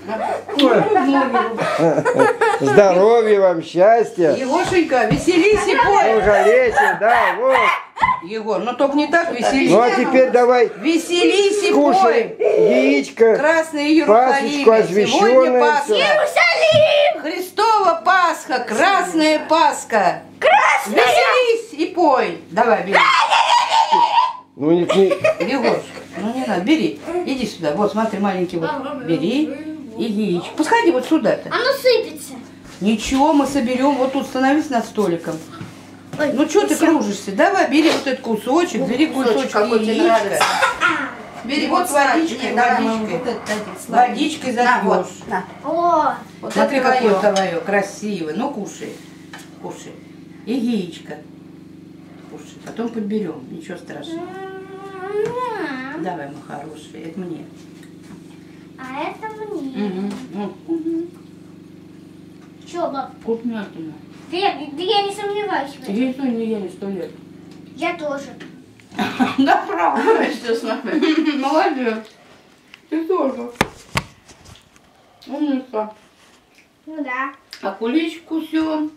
Здоровья вам, счастья. Егошенька, веселись и пой. Долголетия, да, вот. Егор, ну только не так веселись. Ну а теперь давай Веселись и кушай пой. яичко. Красные Пасочку Иерусалимы. освященную. Сегодня Пасха. Иерусалим! Христова Пасха, Красная Пасха. Красная! Веселись и пой. Давай, бери. Ну не, не... Егор, ну не надо, бери. Иди сюда. Вот, смотри, маленький вот. Бери и яичко. Пускай вот сюда-то. Оно сыпется. Ничего, мы соберем. Вот тут становись над столиком. Ой, Ну что ты кружишься? Давай, бери вот этот кусочек, бери кусочек какой тебе яичка. нравится. Бери вот водичкой, водичкой. Водичкой запьешь. О, Вот смотри, какое твое красивое. Ну, кушай. Кушай. И яичко. Кушай. Потом подберем. Ничего страшного. Давай, мой хороший. Это мне. а это мне. Угу. Угу. Че, баб? Вкуснятина. Да я, да я не сомневаюсь в этом. Яйцо не ели сто лет. Я тоже. Да, правда, естественно. Молодец. Ты тоже. Умница. Ну да. А куличку все.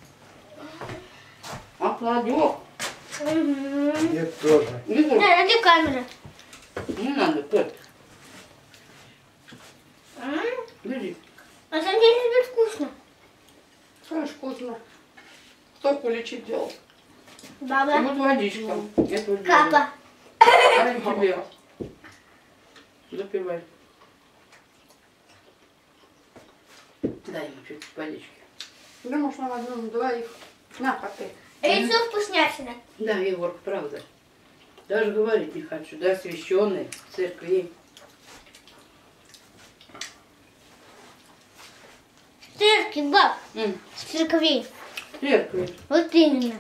А кладек. Угу. Я тоже. Егор, Да, где камера? не надо, Пет. М? Бери. На самом деле это вкусно. Знаешь, вкусно. Кто куличик делал? И Баба. вот водичка. Это вот Капа. делаю. А тебе. Запивай. Дай ему чуть водички. Да, может, на одном, двоих. На, попей. Яйцо вкуснятина. Да, Егор, правда. Даже говорить не хочу. Да, священный в церкви. В церкви, баб. М, В церкви. в церкви. Вот именно.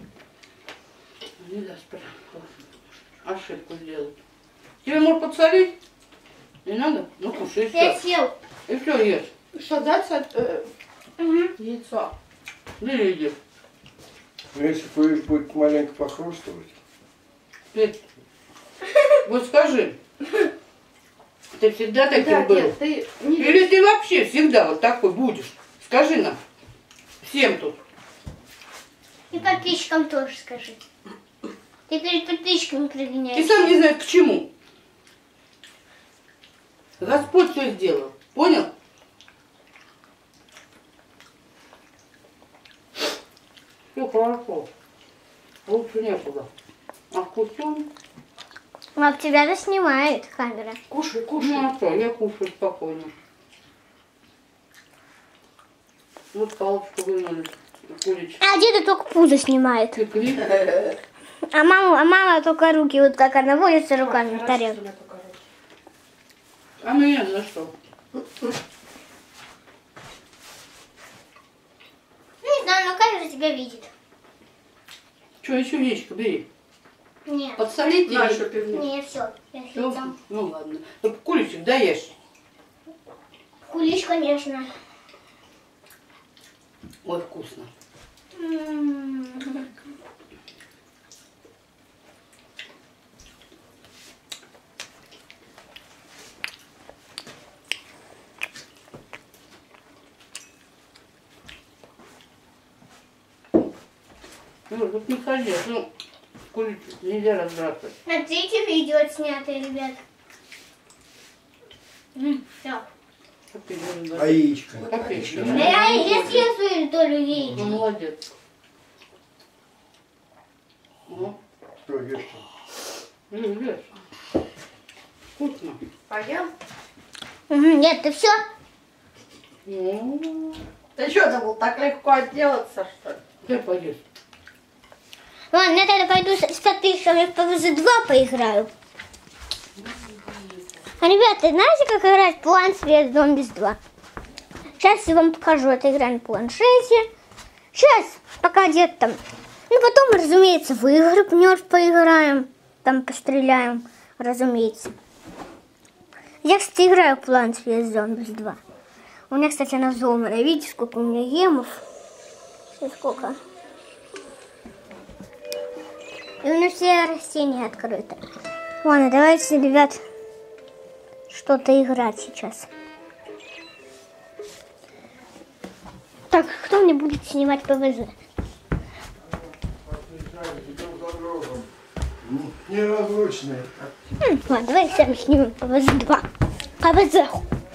Не даст прям. Ошибку сделать. Тебе может подсолить? Не надо? Ну кушай, и Я все. съел. И все ешь. Что, дать э, Угу. яйцо? Бери, иди. Ну если будешь будет маленько похрустывать. Петь. Вот скажи. Ты всегда таким Да, был? нет, ты не Или ты вообще всегда вот такой будешь? Скажи нам. Всем тут. И подписчикам тоже скажи. Ты перед подписчиками Ты прогоняешь. сам не знаешь к чему. Господь все сделал. Понял? Все хорошо. Лучше некуда. А вкусон? Баб, тебя же снимает камера. кушай, кушай. Ну а что, я кушаю спокойно. Вот палочку вынули. Кулички. А деда только пузо снимает. Пекли. А мама, а мама только руки, вот как она водится руками в тарелку. А меня за что? Не знаю, но камера тебя видит. Что, еще яичко бери. Нет. Подсолить На, или- еще пивник. Не, все. Я Всё? съедам. Ну ладно. Ну, куличик даешь. Кулич, конечно. Ой, вкусно. М. Ну, тут не ходи, ну, куличик нельзя разбрасывать. Смотрите, видео отснятое, ребят. Все. Копи, ну, да. А яичко? Копи. Я, я съел свою долю яиц. Ну, молодец. Ну, Что, ешь? ну, ешь. Вкусно. Поем? Мгм, нет, ты все? Ну, Ты что забыл, так легко отделаться, что ли? где поешь? Ладно, я тогда пойду с с подписчиками в пэ вэ зэ два поиграю. А, ребята, знаете, как играть в Plants vs Zombies два? Сейчас я вам покажу. Это игра на планшете. Сейчас, пока дед там. Ну, потом, разумеется, в игры пнешь поиграем. Там постреляем, разумеется. Я, кстати, играю в Plants vs Zombies два. У меня, кстати, она взломана. Видите, сколько у меня гемов? И сколько? И у меня все растения открыты. Ладно, давайте, ребят, что-то играть сейчас. Так, кто мне будет снимать ПВЗ? Неразлучные. М, ладно, давай сами снимем ПВЗ два. ПВЗ.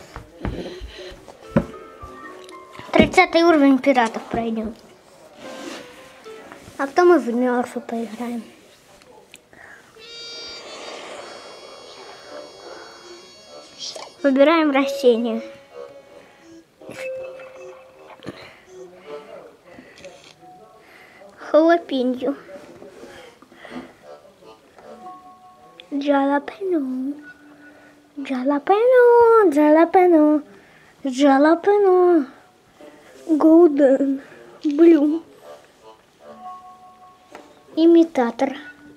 тридцатый уровень пиратов пройдем. А потом мы в Нерфы поиграем. Выбираем растения. Халапеньо. Джалапено. Джалапено. Джалапено. Джалапено. Голден. Блю. Имитатор.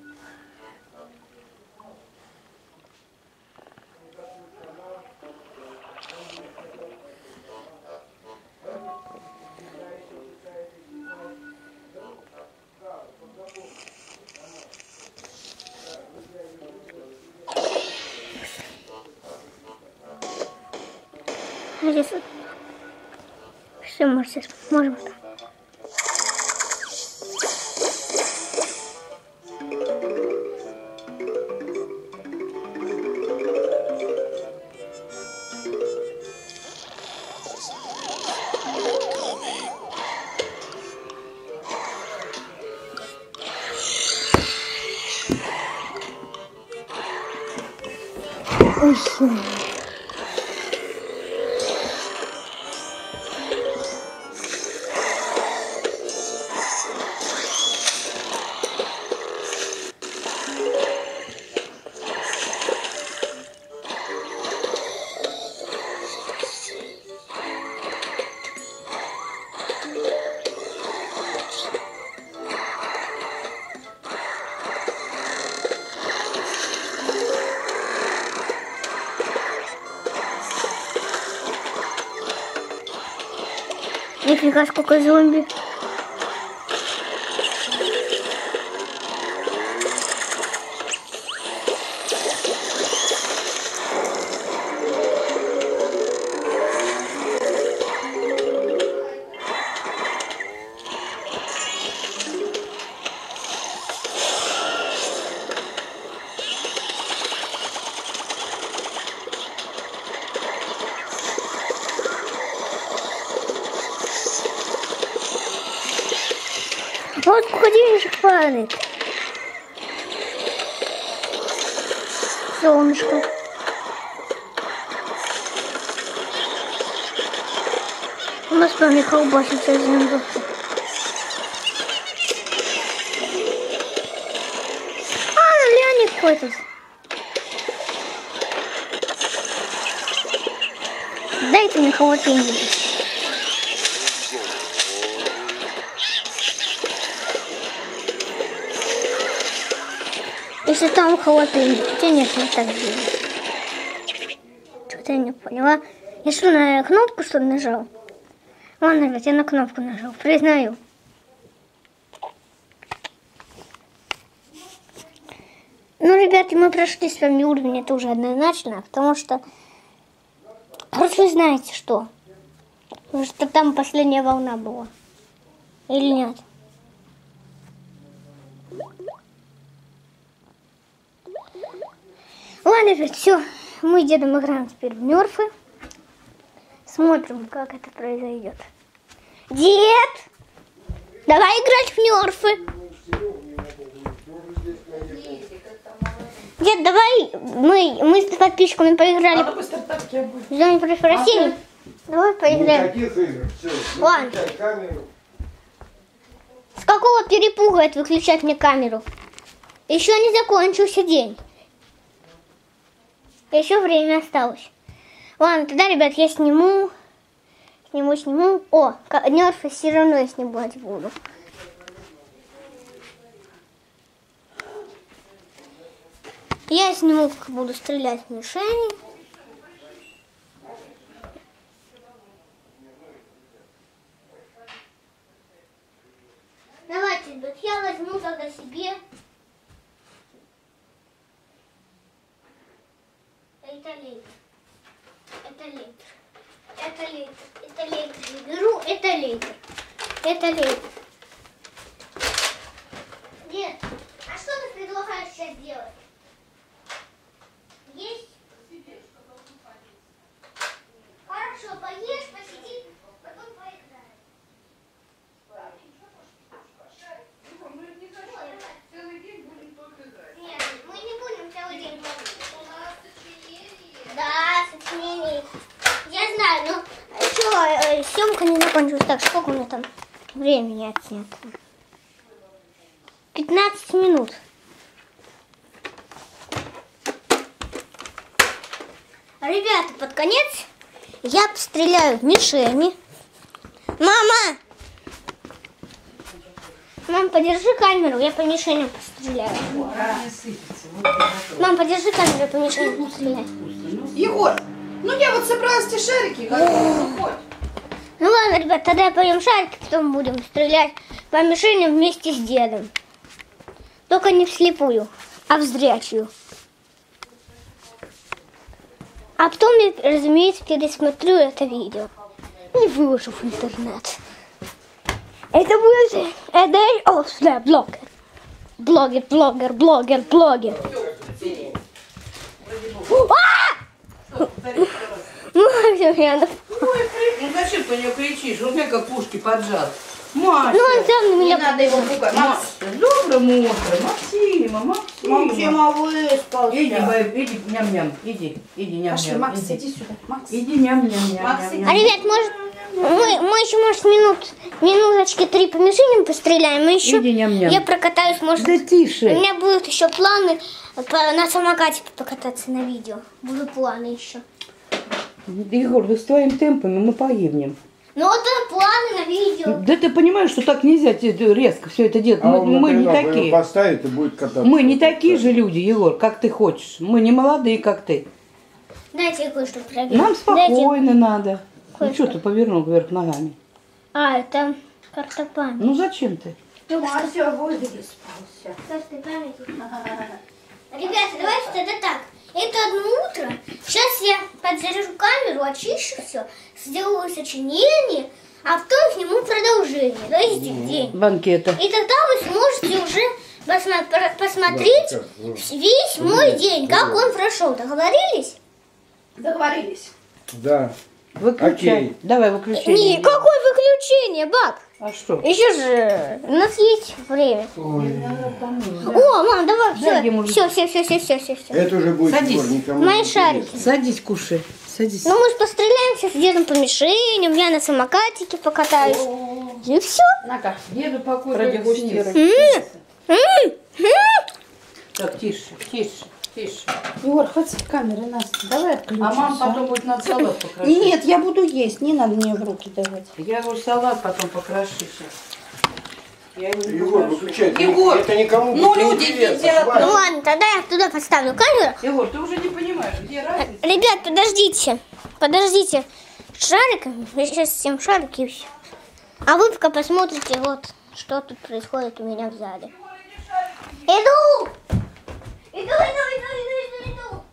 Здесь вот. Все, можете, можем. Ой, нифига, сколько зомби. Вот сколько денежек падает. Солнышко. У нас там не колбасится земля. А, глянь, какой-то. Дайте мне холодильник. Если там холодильник, где нет, не так делать. Что-то я не поняла. Я что, на кнопку что ли нажал? Ладно, ребят, я на кнопку нажал, признаю. Ну, ребята, мы прошли с вами уровень, это уже однозначно, потому что... Просто вы знаете, что? Потому что там последняя волна была. Или нет? Ладно, ребят, все. Мы дедом играем теперь в Нерфы. Смотрим, как это произойдет. Дед! Давай играть в Нерфы. Дед, давай мы, мы с подписчиками поиграли. Надо быстро тапки обуть. В зоне против растений. Давай поиграем. Никаких игр. Все. Ладно. Выключай камеру. С какого перепуга это выключать мне камеру? Еще не закончился день. Еще время осталось. Ладно, тогда, ребят, я сниму. Сниму, сниму. О, Нерфы все равно я снимать буду. Я сниму, как буду стрелять в мишени. Это литр. Это литр. Это литр. Это литр. Я беру, это литр. Это литр. Дед, а что ты предлагаешь сейчас делать? Есть? Хорошо, поешь, посиди, потом поиграем. Нет, мы не будем целый день плавать. Да, сочинение. Я знаю, но еще э, съемка не закончилась. Так, сколько у меня там времени отснято? пятнадцать минут. Ребята, под конец я постреляю в мишени. Мама! Мам, подержи камеру, я по мишеням постреляю. Мам, подержи камеру, я по мишеням постреляю. Егор, ну я вот собралась те шарики готовить. Ну ладно, ребят, тогда пойдем шарики, потом будем стрелять по мишеням вместе с дедом. Только не вслепую, а в зрячую. А потом я, разумеется, пересмотрю это видео и выложу в интернет. Это будет Эдель Осле, блогер. Блогер, блогер, блогер, блогер. А! Ну, все, я на- Ну зачем ты на нее кричишь? Он меня как пушки поджал. Маша! Ну, он сам на меня... Не надо его пугать. Маша, доброе утро, Максима, Максима. Максима выспался. Иди, бай, иди, ням-ням, иди, иди, ням-ням. Пошли, Макс, иди. иди сюда. Макс. Иди, ням-ням, Максим. ням-ням. А, ребят, может, мы, мы еще, может, минут, минуточки три по мишеням постреляем, мы еще... Иди, ням-ням. Я прокатаюсь, может... Да тише. У меня будут еще планы по- на самокате покататься на видео. Будут планы еще. Егор, вы с твоим темпами мы погибнем. Ну, вот это планы на видео. Да ты понимаешь, что так нельзя тебе резко все это делать. А Мы, он мы не напрямую такие. поставит и будет кататься. Мы не такие же люди, Егор, как ты хочешь. Мы не молодые, как ты. Дайте я кое-что проверю. Нам Дайте. спокойно надо. Ну Кое-что. что ты повернул вверх ногами? А, это карта памяти. Ну зачем ты? Мася выспался. Карта памяти. Ребята, давайте тогда так. Это одно утро. Сейчас я подзаряжу камеру, очищу все, сделаю сочинение, а потом сниму продолжение, то есть день. Банкета. И тогда вы сможете уже посма- про- посмотреть Да, как, весь мой день, как он прошел. Договорились? Договорились. Да. Выключай. Окей. Давай выключай. Не, какое выключение, Бак? А что? Еще же у нас есть время. О, мам, давай, Дай ему все, все, все, все, все, все, все. Это уже будет Садись. Егор, никому Мои не шарики. интересно. Садись, кушай. Садись. Ну, мы же постреляемся с дедом по мишеням, я на самокатике покатаюсь. И все. На-ка. Деду покой Продегустируй. Так, тише, тише, тише. Егор, хватит камеры, Настя. Давай отключимся. А мама потом будет над салат покрошить. Нет, я буду есть. Не надо мне в руки давать. Я говорю, салат потом покроши сейчас. Я его не Егор, покрошу. выключай. Егор, Это никому ну, не люди интересно. едят. Хватит. Ну ладно, тогда я туда поставлю камеру. Егор, ты уже не понимаешь, где разница? Ребят, подождите. Подождите. С шариками. Я сейчас всем шарики и все. А вы пока посмотрите, вот, что тут происходит у меня в зале. Иду! Иду, иду, иду, иду, иду, иду.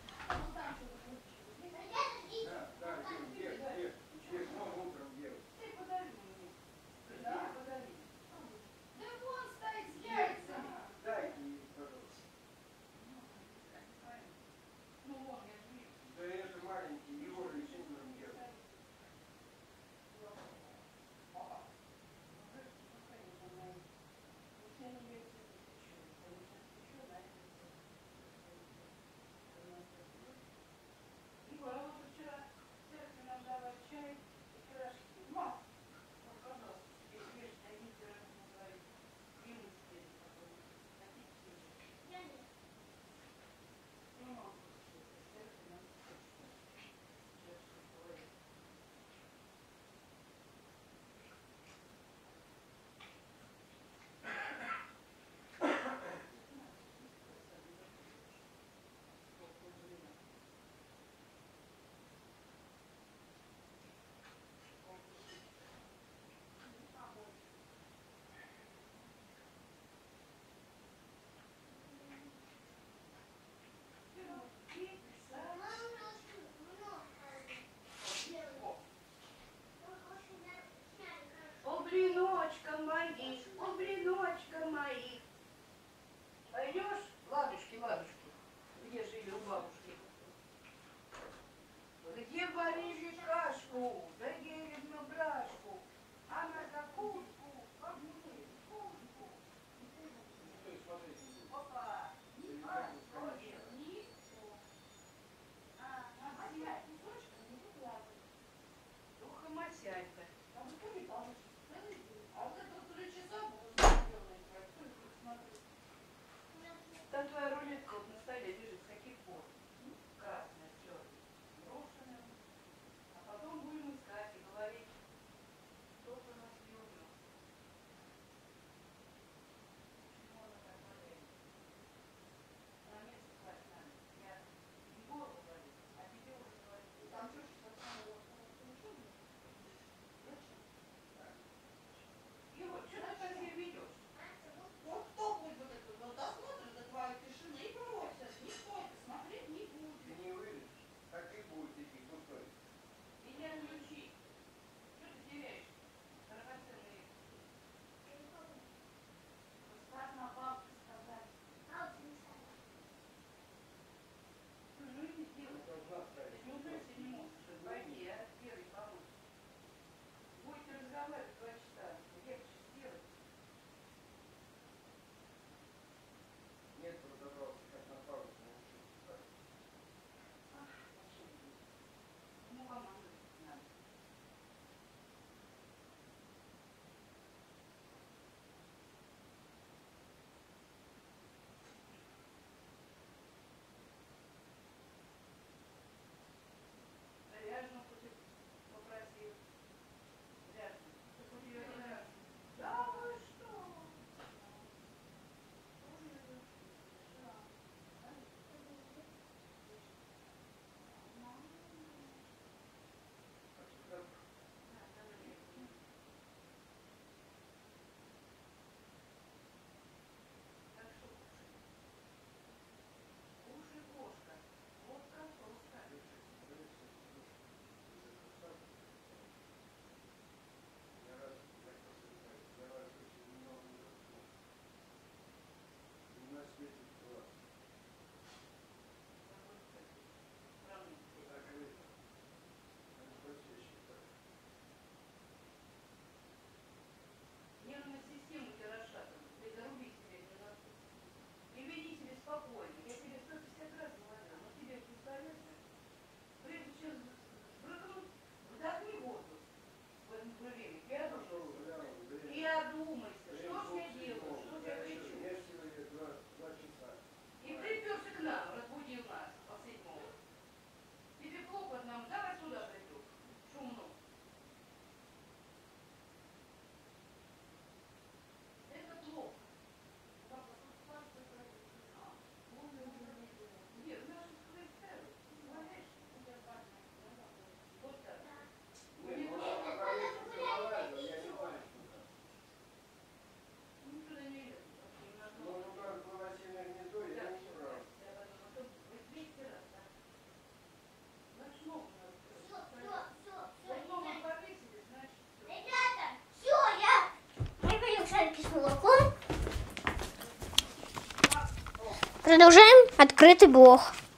Продолжаем открытый блог.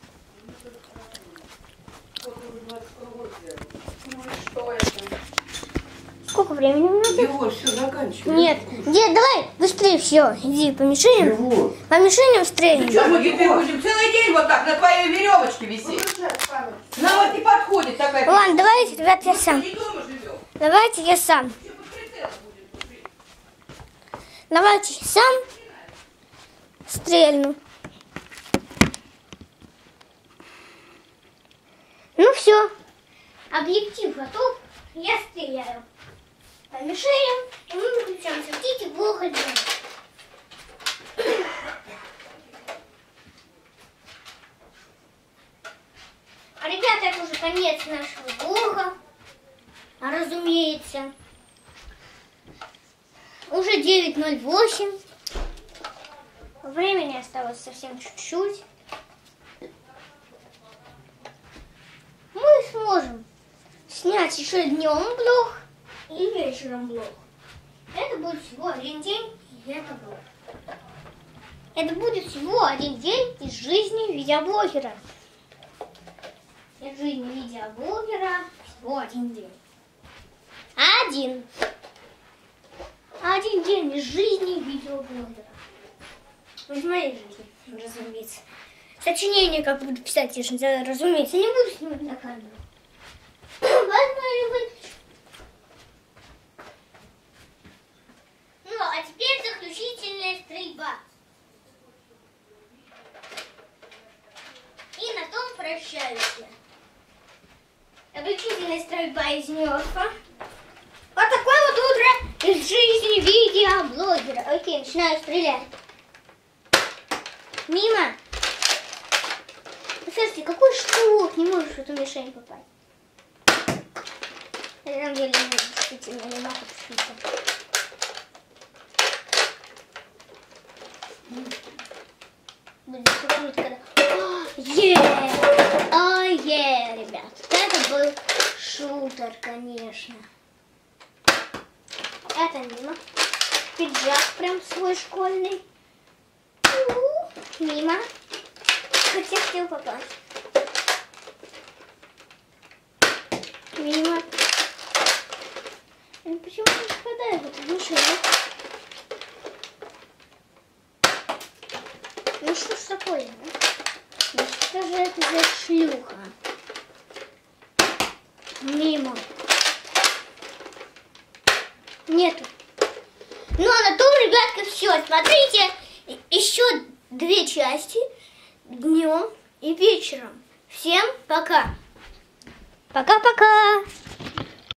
Сколько времени у нас? Его все заканчивается. Нет. Дед, давай быстрее все. Иди по мишеням. Чего? По мишеням стрельнем. Что мы теперь будем целый день вот так на твоей веревочке висеть? Нам вот не подходит такая. Ладно, давайте, ребят, я сам. Не дома живем. Давайте я сам. Давайте я сам стрельну. Ну все. Объектив готов. Я стреляю. По мишеням. И мы выключаемся. Видите, плохо делаем. А, ребята, это уже конец нашего блога. А, разумеется. Уже девять ноль восемь. Времени осталось совсем чуть-чуть. Мы сможем снять еще днем блог и вечером блог. Это будет всего один день, и это блог. Это будет всего один день из жизни видеоблогера. Из жизни видеоблогера всего один день. Один. Один день из жизни видеоблогера. Из моей жизни, разумеется. Сочинение, как буду писать, я же, разумеется, не буду снимать на камеру. Возьму и выключу. Ну, а теперь заключительная стрельба. И на том прощаюсь я. Заключительная стрельба из мертва. Вот такое вот утро из жизни видеоблогера. Окей, начинаю стрелять. Мимо. Слушайте, какой штук, не можешь в эту мишень попасть. На самом деле, нет, действительно, не могу пошутить. Блин, что круто, когда... Е! Ой, е, ребят. Это был шутер, конечно. Это мимо. Пиджак прям свой школьный. У-у-у. Мимо. Хотя хотел попасть. Мимо. Ну, почему не попадаю в эту мишень? Ну что ж такое, да? Ну что же это за шлюха? Мимо. Нету. Ну а на том, ребятка, все. Смотрите, еще две части. Днем и вечером. Всем пока. Пока-пока.